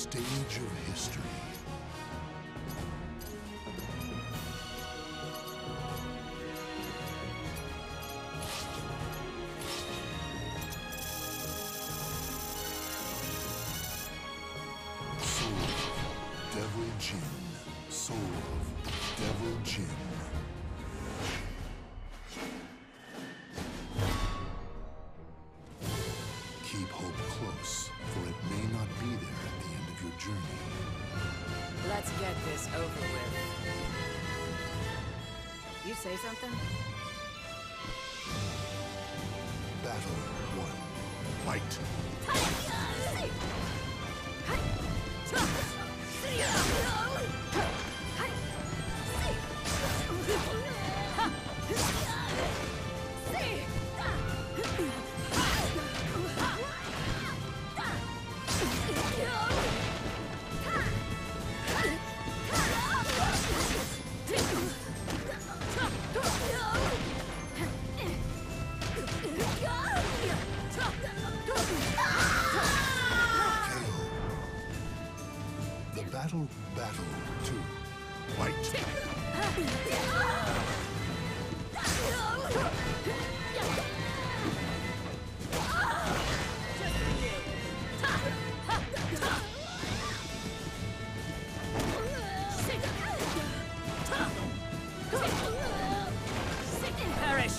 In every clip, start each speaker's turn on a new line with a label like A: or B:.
A: stage of history. Soul of Devil Jin. Soul of Devil Jin. Keep hope close, for it may not be there at the end of your journey.
B: Let's get this over with. You say something?
A: Battle 1. Fight! Battle 2. Fight!
B: Perish!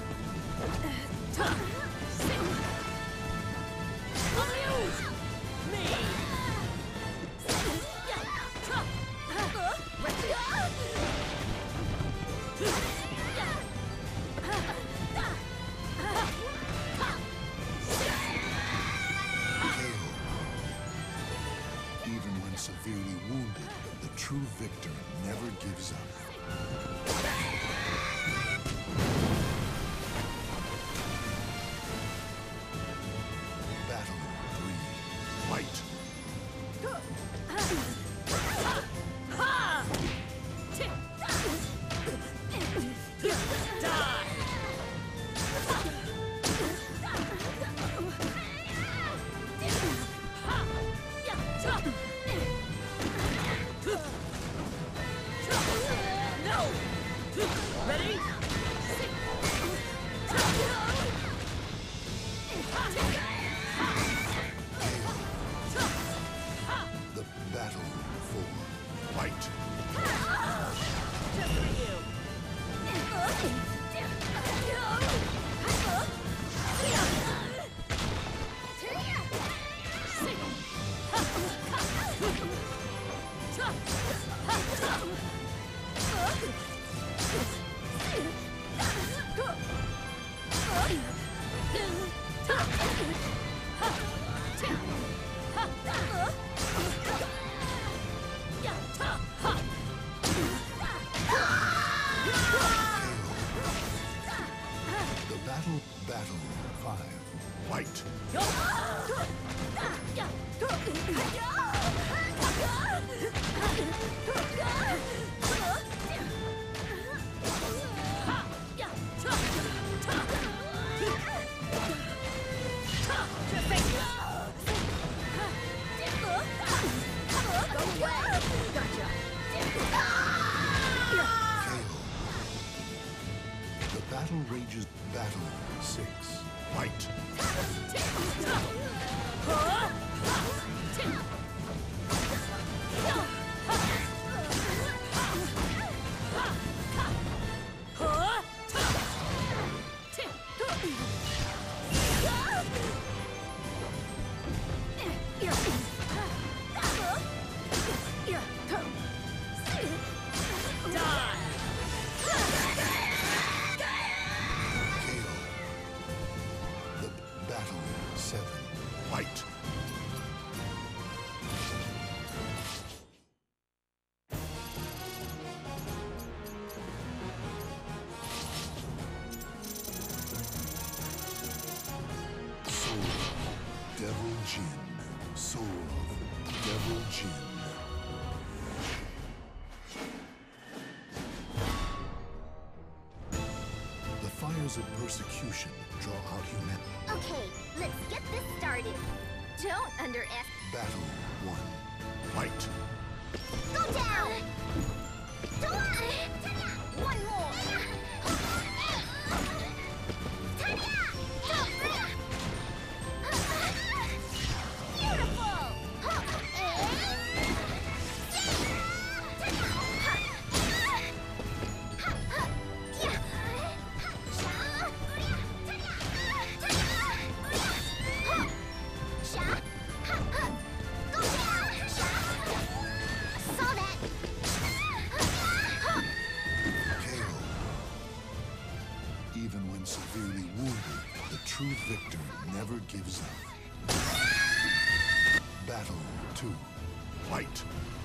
A: Even when severely wounded, the true victor never gives up. Battle 3. Fight!
B: Ready?
A: The battle 4. Fight!
B: Just for you.
A: Battle 5. Fight! The battle rages. Battle 6. Fight! Battle 7. Fight! Soul of Devil Jin. Soul of Devil Jin. The fires of persecution draw out humanity.
C: Okay, let's get this started. Don't underestimate.
A: Battle 1. Fight.
C: Go down! One more! Beautiful!
A: Even when severely wounded, the true victor never gives up. Battle 2. Fight.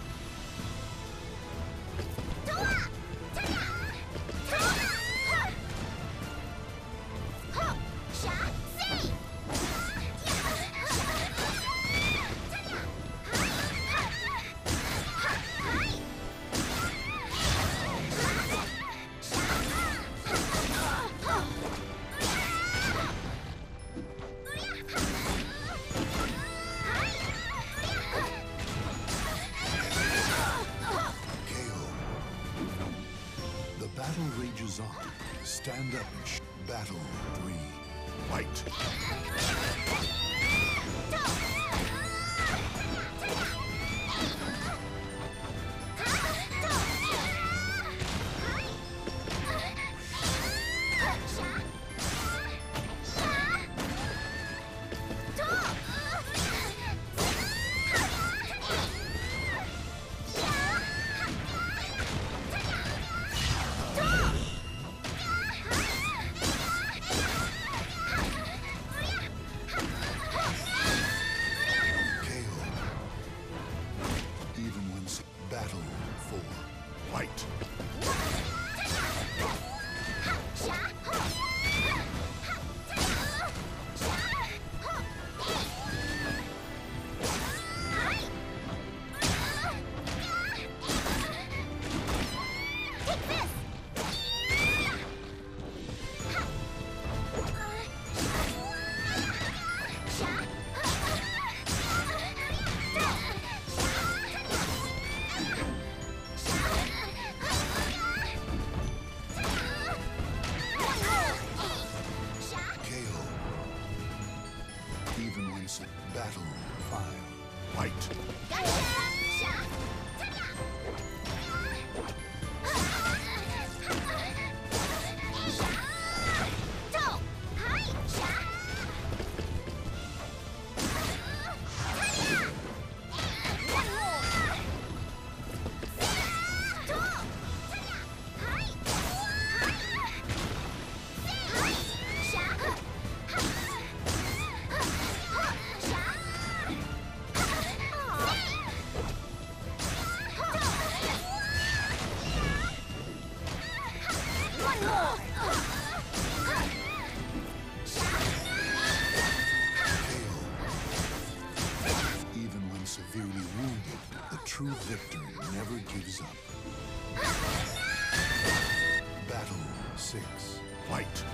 A: Battle rages on. Stand up and Battle 3. Fight. Battle 4. Fight. Even when Battle 5. Fight. Severely wounded, the true victor never gives up. Battle 6. Fight.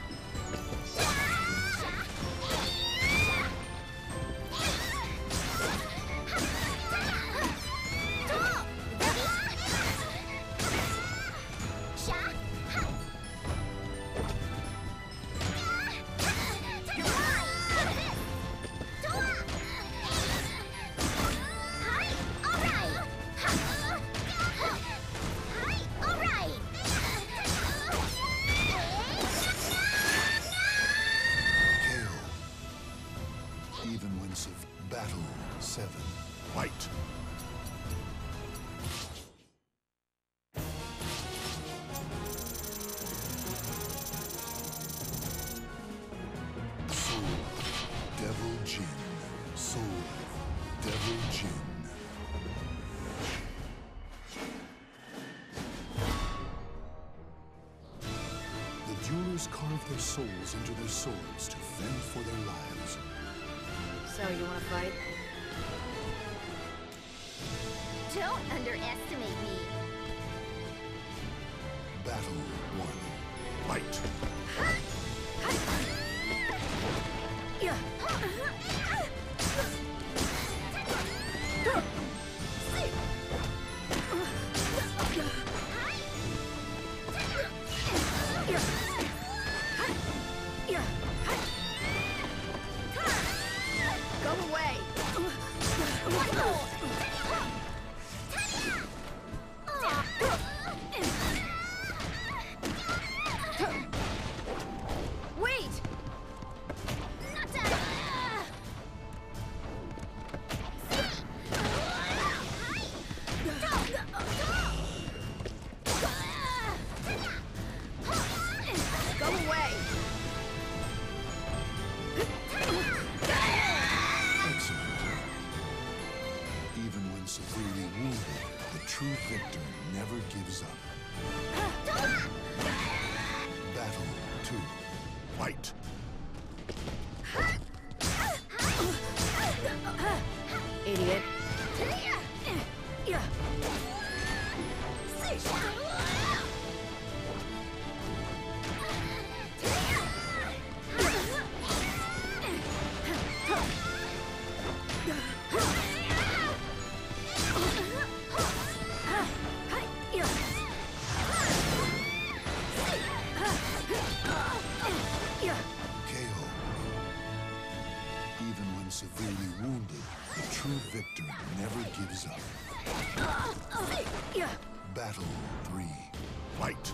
A: Battle 7. Fight. Soul, Devil Jin. Soul, Devil Jin. The duelers carve their souls into their swords to fend for their lives.
B: So, you wanna fight?
C: Don't underestimate me.
A: Battle 1. Fight.
B: Yeah.
C: One more!
B: Wait!
C: Not done!
B: Go away!
A: Excellent. Even when severely wounded, the true victor never gives up. Battle 2. Fight.
B: Idiot.
A: KO. Even when severely wounded, the true victor never gives up. Battle 3. Fight.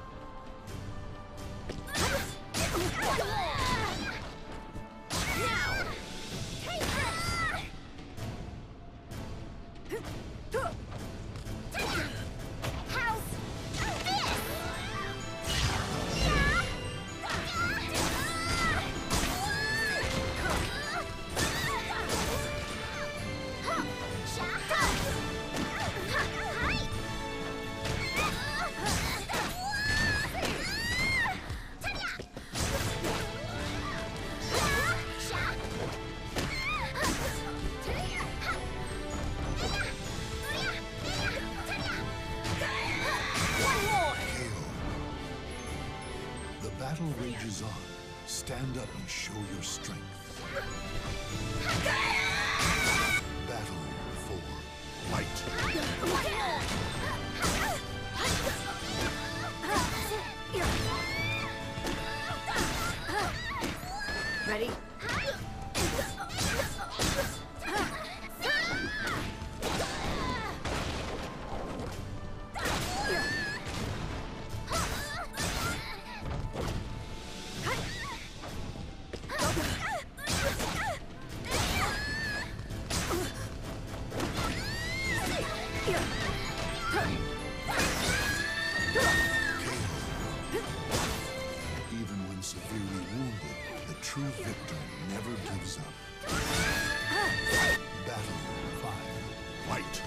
A: The battle rages on. Stand up and show your strength. Battle 4. Fight.
B: Ready?
A: Even when severely wounded, the true victor never gives up. Battle 5. Fight.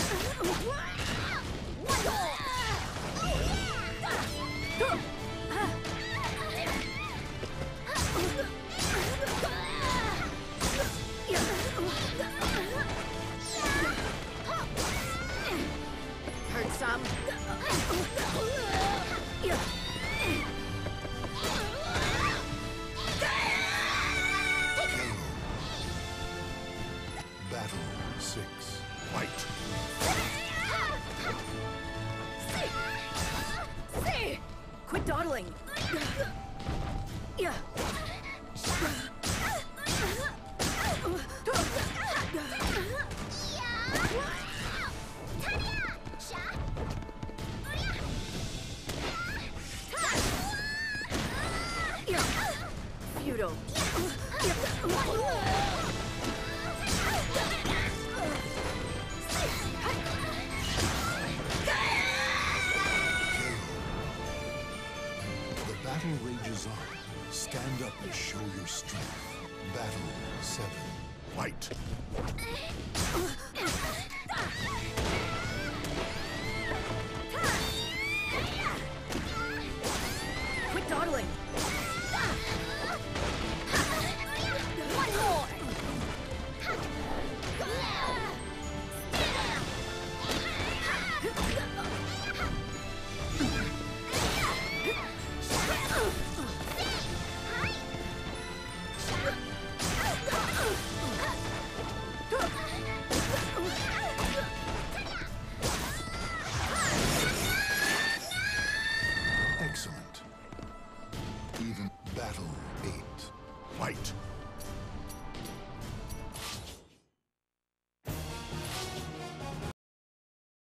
B: Heard some?
A: Battle 6. Fight.
B: Quit dawdling! Yeah. Feudal.
A: The battle rages on. Stand up and show your strength. Battle 7. Fight.
B: Quit dawdling!
A: Excellent. Even battle 8. Fight.